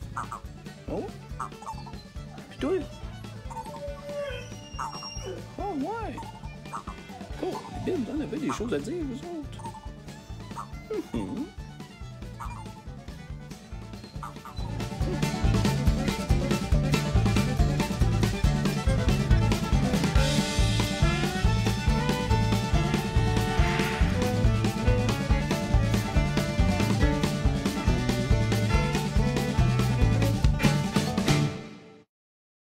Oh? Pis toi? Oh, ouais! Oh, les Bill, vous en avez des choses à dire, vous autres?